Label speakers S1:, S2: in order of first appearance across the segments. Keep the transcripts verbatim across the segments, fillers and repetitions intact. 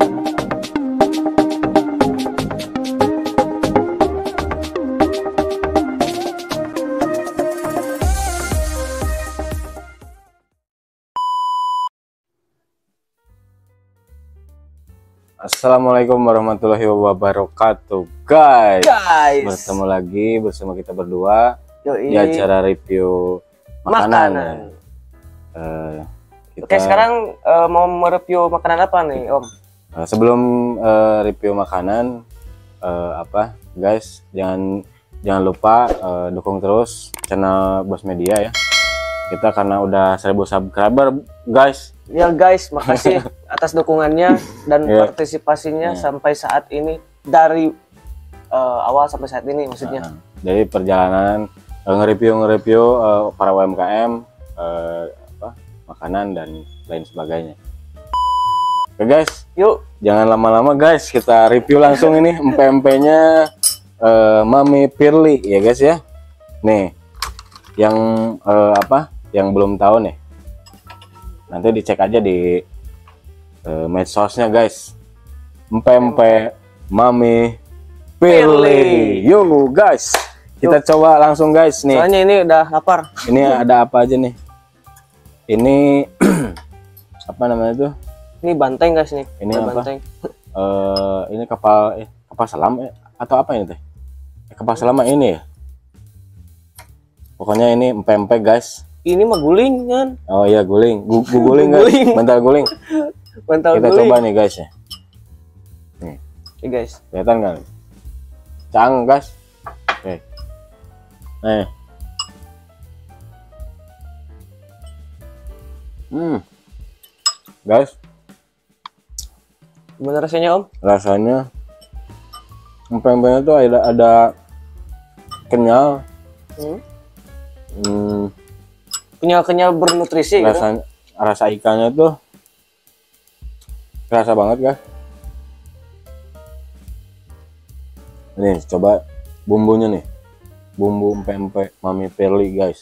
S1: Assalamualaikum warahmatullahi wabarakatuh, guys.
S2: Guys,
S1: bertemu lagi bersama kita berdua
S2: Yoi.
S1: di acara review makanan.
S2: Makanan.
S1: Uh, kita,
S2: Oke, sekarang uh, mau mereview makanan apa nih, Om?
S1: uh, sebelum uh, review makanan, uh, apa, guys, jangan jangan lupa uh, dukung terus channel Bos Media ya. Kita karena udah seribu subscriber, guys.
S2: Ya guys, makasih atas dukungannya dan
S1: yeah.
S2: partisipasinya
S1: yeah.
S2: sampai saat ini, dari uh, awal sampai saat ini maksudnya.
S1: Uh, dari perjalanan uh, nge-review nge-review uh, para U M K M, uh, apa, makanan dan lain sebagainya. Oke guys,
S2: yuk,
S1: jangan lama-lama guys, kita review langsung ini empek-empeknya uh, Mami Pirly ya guys ya. Nih, yang uh, apa? Yang belum tahu nih, nanti dicek aja di uh, medsosnya guys. Empek-empek Mami Pirly. Yuk guys, kita Yuk. coba langsung guys nih.
S2: Soalnya ini udah lapar.
S1: Ini ada apa aja nih? Ini apa namanya tuh?
S2: Ini banteng guys nih.
S1: Ini
S2: ada
S1: apa?
S2: Banteng.
S1: Uh, ini kapal eh, kapal selam eh, atau apa ini teh? Kapal selam ini ya. Pokoknya ini empek-empek guys.
S2: Ini mah guling kan?
S1: Oh iya guling, Gu gu guling guys, bantal guling.
S2: Bantal
S1: Kita
S2: guling.
S1: coba nih guys ya. Nih,
S2: Oke guys.
S1: kelihatan kan? Cang guys. Oke. Nih. Hmm. Guys,
S2: Gimana rasanya Om?
S1: rasanya empek-empeknya tuh ada ada kenyal.
S2: Hmm?
S1: Hmm.
S2: Kenyal-kenyal bernutrisi
S1: Rasa,
S2: gitu.
S1: rasa ikannya tuh kerasa banget guys. Nih coba bumbunya nih, bumbu empek-empek Mami Pirly guys.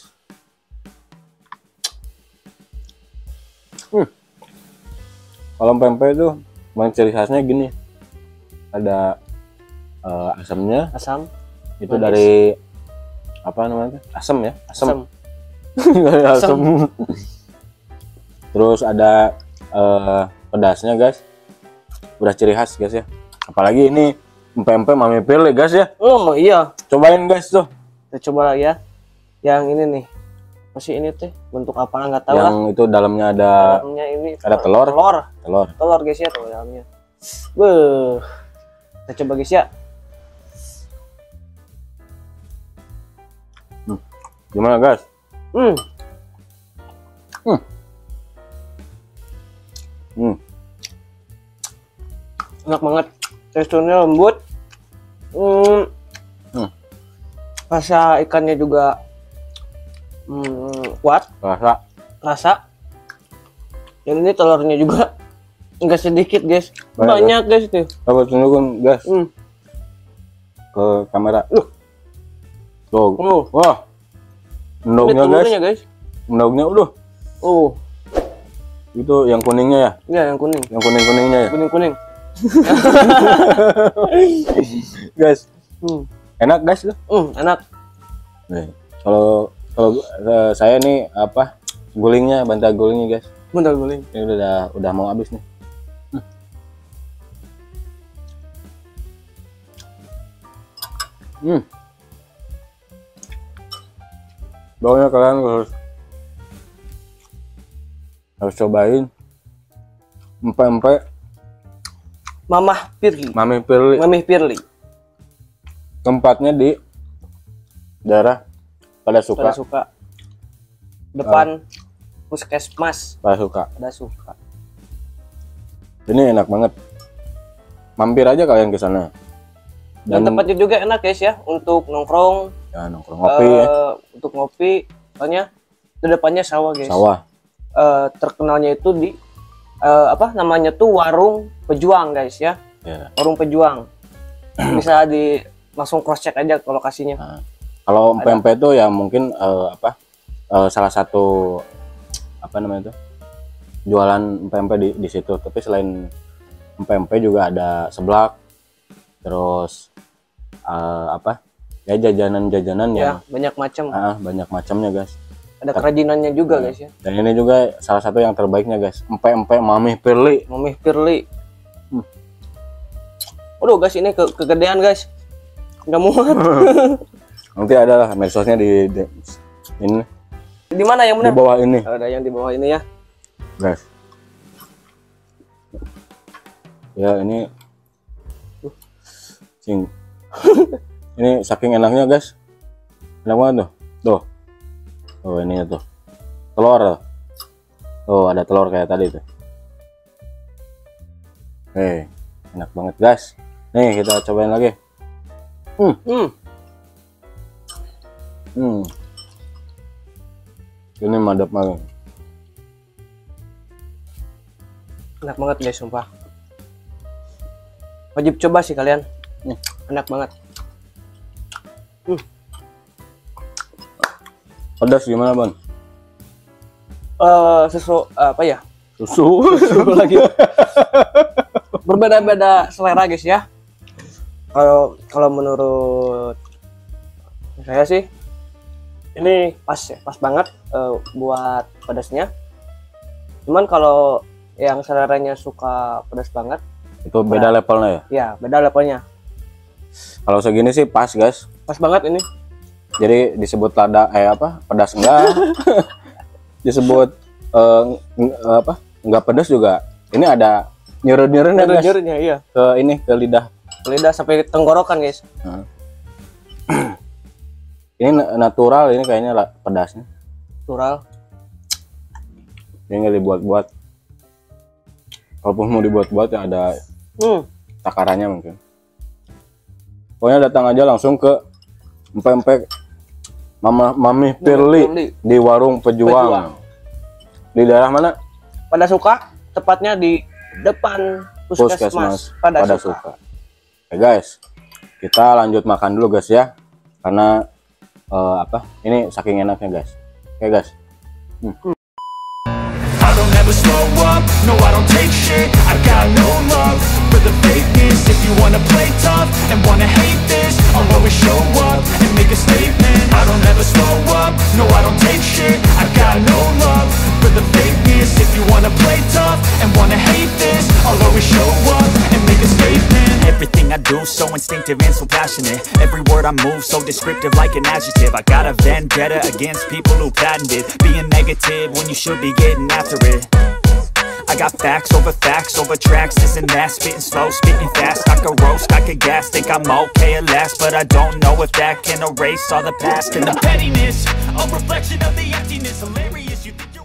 S1: Hmm. Kalau empek-empek itu memang ciri khasnya gini, ada uh, asamnya.
S2: Asam.
S1: Itu
S2: manis.
S1: dari apa namanya? Asam ya, asam.
S2: Asam.
S1: asam. Terus ada uh, pedasnya guys, udah ciri khas guys ya. Apalagi ini empek-empek Mami Pirly guys ya.
S2: Oh iya,
S1: Cobain guys tuh.
S2: kita coba lagi ya. Yang ini nih, masih ini teh bentuk apa nggak tahu
S1: Yang
S2: lah.
S1: itu dalamnya ada
S2: Dalamnya ini
S1: ada telur.
S2: telur,
S1: telur.
S2: telur guys ya tuh dalamnya. Beuh, kita coba guys ya.
S1: Hmm. Gimana guys?
S2: Hmm,
S1: Hmm. Hmm.
S2: enak banget. Teksturnya lembut. Hmm.
S1: Hmm.
S2: Rasa ikannya juga hmm, kuat.
S1: Rasa.
S2: Rasa. Dan ini telurnya juga enggak sedikit guys.
S1: Banyak,
S2: Banyak guys tuh.
S1: Coba tunjukin guys
S2: Hmm.
S1: ke kamera.
S2: Uh.
S1: Tuh.
S2: Uh.
S1: Wah.
S2: Ini
S1: Endognya guys.
S2: telurnya guys.
S1: Endognya udah.
S2: Oh,
S1: Itu yang kuningnya ya.
S2: iya yang kuning.
S1: Yang kuning-kuningnya ya.
S2: Kuning-kuning.
S1: Guys,
S2: Hmm.
S1: enak guys loh.
S2: Hmm, enak.
S1: Nih, kalau kalau uh, saya nih apa gulingnya, bantal gulingnya guys.
S2: Bentar guling.
S1: Ini udah udah mau habis nih. Hmm. Pokoknya kalian harus harus cobain empek-empek
S2: Mamah Pirly.
S1: Mami Pirly.
S2: Mami Pirly.
S1: Tempatnya di daerah pada suka.
S2: Pada suka. Depan Puskesmas.
S1: Pada suka.
S2: Pada suka.
S1: Ini enak banget. Mampir aja kalian ke sana.
S2: Dan, Dan tempatnya juga enak guys ya untuk nongkrong.
S1: Ya, nongkrong ngopi uh, ya.
S2: Untuk ngopi, soalnya di depannya sawah guys.
S1: Sawah.
S2: Uh, terkenalnya itu di uh, apa namanya tuh warung pejuang guys ya.
S1: Yeah.
S2: Warung pejuang. Bisa di langsung cross check aja ke lokasinya.
S1: Nah, kalau empek-empek itu ya mungkin uh, apa uh, salah satu apa namanya itu jualan empek-empek di, di situ. Tapi selain empek-empek juga ada seblak, terus uh, apa ya jajanan-jajanan
S2: Ya,
S1: yang
S2: banyak macam.
S1: ah, banyak macamnya guys.
S2: Ada kerajinannya juga
S1: Nah,
S2: guys ya.
S1: Dan ini juga salah satu yang terbaiknya guys, empek-empek Mami Pirli.
S2: Mami Pirli.
S1: Hmm.
S2: Waduh guys, ini ke kegedean guys. Nggak muat.
S1: Nanti ada lah medsosnya di, di ini
S2: Di mana yang
S1: di
S2: benar?
S1: bawah ini
S2: Ada yang di bawah ini ya.
S1: guys. Ya ini cing. Ini saking enaknya guys, enak banget tuh. Tuh, tuh ini tuh telur tuh. Tuh ada telur kayak tadi tuh. Hei, enak banget guys. Nih kita cobain lagi. Hmm,
S2: Hmm.
S1: hmm. Ini mantap banget.
S2: Enak banget guys, sumpah. Wajib coba sih kalian.
S1: Hmm.
S2: Enak banget.
S1: Pedas gimana Bang?
S2: Eh, susu apa ya?
S1: Susu.
S2: Susu lagi. Berbeda-beda selera guys ya. Kalau kalau menurut saya sih ini pas ya, pas banget eh, buat pedasnya. Cuman kalau yang seleranya suka pedas banget,
S1: Itu beda levelnya ya.
S2: ya beda levelnya.
S1: Kalau segini sih pas guys.
S2: Pas banget ini.
S1: Jadi disebut lada eh apa? Pedas enggak. Disebut eh, ng- apa? Enggak pedas juga. Ini ada nyerut-nyerutnya guys.
S2: Jujurnya iya.
S1: Ke ini ke lidah.
S2: Lidah sampai tenggorokan guys.
S1: Nah. Ini na- natural ini kayaknya lah pedasnya.
S2: Natural.
S1: Ini nggak dibuat-buat. Walaupun mau dibuat-buat ya ada
S2: Hmm.
S1: takarannya mungkin. Pokoknya datang aja langsung ke empek-empek Mama Mami Pirli
S2: Pirli.
S1: di Warung Pejuang.
S2: Pejuang.
S1: Di daerah mana?
S2: Pada suka tepatnya di depan
S1: Puskesmas
S2: Puskesmas pada,
S1: pada
S2: suka.
S1: suka. Oke guys, kita lanjut makan dulu guys ya, karena eh, apa? Ini saking enaknya guys. Oke guys. Hmm.
S3: I don't ever slow up, no I don't take shit. I got no love for the fakeness. If you wanna play tough and wanna hate this, I'll always show up and make a statement. I don't ever slow up, no I don't take shit. I got no love for the fakeness. If you wanna play tough and wanna hate this, I'll always show up and make a statement. Everything I do so instinctive and so passionate. Every word I move so descriptive like an adjective. I got a vendetta against people who patented being negative when you should be getting after it. I got facts over facts over tracks, this and that, spitting slow, spitting fast. I could roast, I could gas, think I'm okay at last, but I don't know if that can erase all the past. And the pettiness, a reflection of the emptiness. Hilarious, you think you're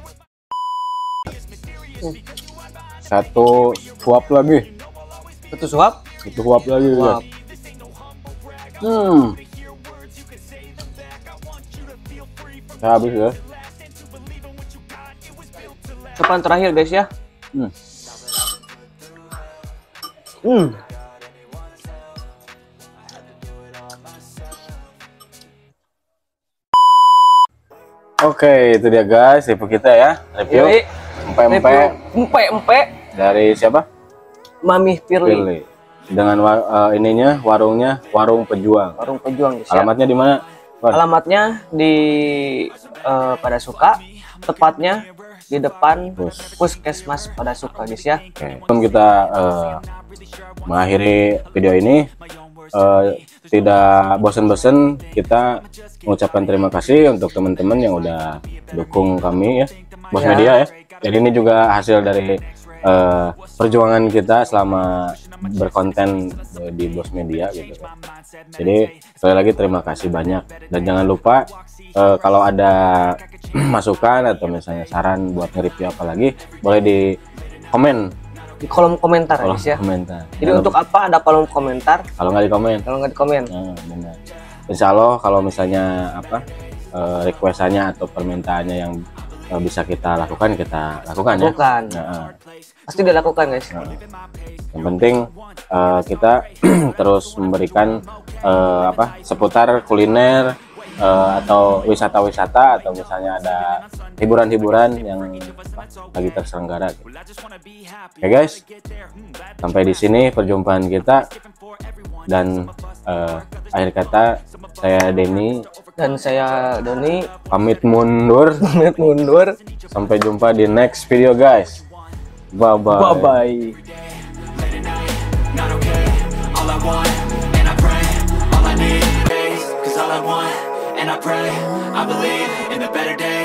S1: Satu suap lagi.
S2: Satu suap.
S1: Satu suap lagi guys.
S2: Suap.
S1: Hmm. Saya habis ya.
S2: Depan terakhir guys ya.
S1: Hmm.
S2: Hmm.
S1: Oke, itu dia guys, review kita ya. Review
S2: Yoi.
S1: empek-empek
S2: Empek-empek
S1: dari siapa?
S2: Mami Pirli.
S1: Pirli. Dengan wa- eh, ininya warungnya Warung Pejuang.
S2: Warung Pejuang guys ya.
S1: Alamatnya di mana? Wan?
S2: Alamatnya di eh, Pada Suka, tepatnya di depan
S1: Pus.
S2: Puskesmas Pada Suka guys ya.
S1: Oke. Sebelum kita eh, mengakhiri video ini, eh, tidak bosan-bosan kita mengucapkan terima kasih untuk teman-teman yang udah dukung kami ya, Bos
S2: Ya.
S1: Media ya. Jadi ini juga hasil dari eh, perjuangan kita selama berkonten eh, di Bos Media gitu kan. Jadi sekali lagi terima kasih banyak, dan jangan lupa eh, kalau ada masukan atau misalnya saran buat nge-review apa lagi, boleh di komen
S2: Di kolom komentar
S1: kolom
S2: guys ya.
S1: komentar.
S2: Jadi
S1: Jangan
S2: untuk
S1: lupa-
S2: apa ada kolom komentar?
S1: kalau nggak di komen.
S2: Kalau nggak di komen.
S1: Nah, benar. Insya Allah kalau misalnya apa eh, requestannya atau permintaannya yang eh, bisa kita lakukan, kita lakukan ya.
S2: Bukan.
S1: Nah,
S2: Pasti dilakukan guys.
S1: nah. Yang penting eh, kita terus memberikan eh, apa seputar kuliner eh, atau wisata-wisata atau misalnya ada hiburan-hiburan yang lagi terselenggara. Oke guys, sampai di sini perjumpaan kita, dan eh, akhir kata saya Denny
S2: Dan saya Doni
S1: pamit mundur.
S2: pamit mundur.
S1: Sampai jumpa di next video guys. Bye bye.
S2: Bye bye.
S3: Not okay, all I want, and I pray, all I need is, cause all I want, and I pray, I believe in the better days.